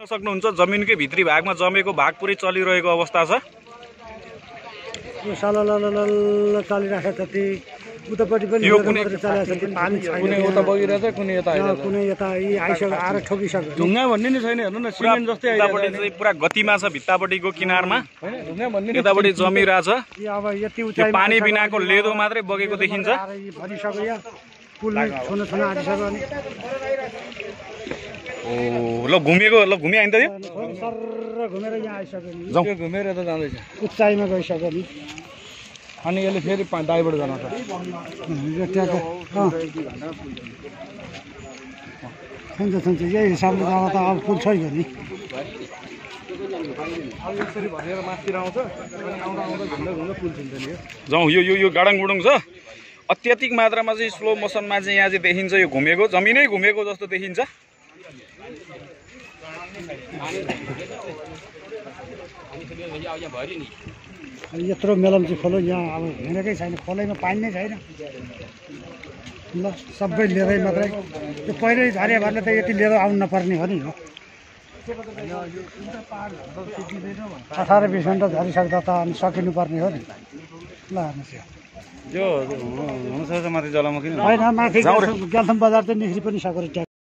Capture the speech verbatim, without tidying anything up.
सक्नुहुन्छ जमिनकै भित्री भागमा जमेको भाग पुरै चलिरहेको अवस्था छ। यो सलललल चलिरहेको छ ती उतापट्टि पनि यो कुनै चलिरहेको छ ती पानी छैन। कुनै उता बगिरहेछ कुनै यता आइरहेछ। कुनै यता यी आइसक्यो आएर ठोकिसक्यो। ढुङ्गा भन्ने नि छैन हेर्नु न सिमेन्ट जस्तै यतापट्टि चाहिँ पुरा गतिमा छ भित्तापट्टिको किनारमा यतापट्टि जमिरहेछ। अब यति यो उचाइ पानी बिनाको लेदो मात्रै बगेको देखिन्छ। भनिसक्यो यहाँ पुल छुन छुन आइसक्यो अनि ओ ल घुमेको ल घुमि आइन त यो सर घुमेर यहाँ आइसक्यो नि जाउँ यो घुमेर त जाँदैछ उचाइमा गइसक्यो नि अनि यसले फेरि डाइभर्ट गर्न सक्छ। यो ट्याक अँ हुन्छ हुन्छ यही हिसाबले जाँदा त अब पुल छैन नि। यसरी भनेर माथितिर आउँछ अनि आउँदा आउँदा घुम्दा घुम्दा पुल छिन्छ नि। जाउँ यो यो यो गाडाङ गुडुङ छ। अत्याधिक मात्रामा चाहिँ स्लो मोसनमा चाहिँ यहाँ चाहिँ देखिन्छ यो घुमेको जमिनै घुमेको जस्तो देखिन्छ। यत्रो मेलम्ची खोलो यहाँ अब हिँडेकै छैन खोलैमा पानी नै छैन। ल सबै लिएरै मात्रै त्यो पहिल्यै झरे भएर त यति लिएर आउनु नपर्ने हो नि हो। अठार बिस घन्टा झरिसक्दा त अनि सकिनुपर्ने हो नि। ल हेर्नुहोस् यो हुनसक्छ माथि जलामा किन होइन माथि ग्याल्थम बजार चाहिँ निस्कि पनि सक्यो।